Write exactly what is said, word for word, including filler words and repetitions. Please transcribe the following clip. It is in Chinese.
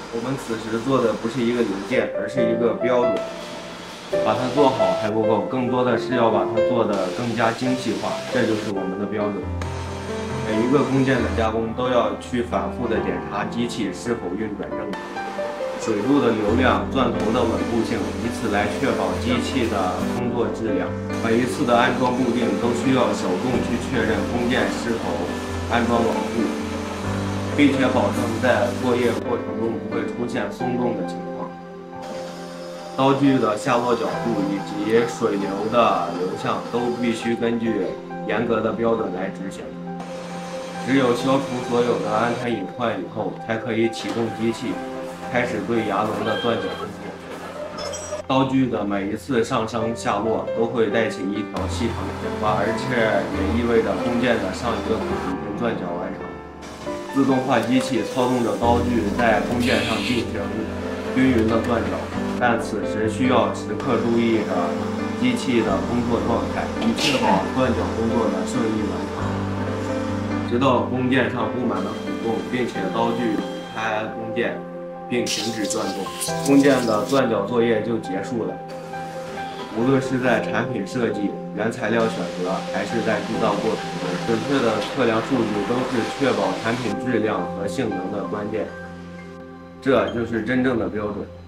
我们此时做的不是一个零件，而是一个标准。把它做好还不够，更多的是要把它做得更加精细化，这就是我们的标准。每一个工件的加工都要去反复的检查机器是否运转正常，水路的流量、钻头的稳固性，以此来确保机器的工作质量。每一次的安装固定都需要手动去确认工件是否安装牢固，并且保证在作业过程中不会出现松动的情况。刀具的下落角度以及水流的流向都必须根据严格的标准来执行。只有消除所有的安全隐患以后，才可以启动机器，开始对牙轮的钻角工作。刀具的每一次上升下落都会带起一条细长的火花，而且也意味着工件的上一个口已经钻角完成。自动化机器操纵着刀具在工件上进行均匀的钻角，但此时需要时刻注意着机器的工作状态，以确保钻角工作的顺利完成，直到工件上布满了孔洞，并且刀具离开工件并停止转动，工件的钻角作业就结束了。无论是在产品设计、原材料选择，还是在制造过程中，准确的测量数据都是确保产品质量和性能的关键。这就是真正的标准。